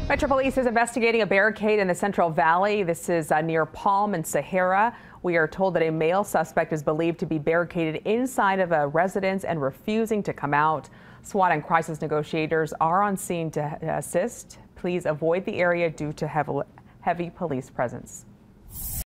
Metro Police is investigating a barricade in the Central Valley. This is near Palm and Sahara. We are told that a male suspect is believed to be barricaded inside of a residence and refusing to come out. SWAT and crisis negotiators are on scene to assist. Please avoid the area due to heavy police presence.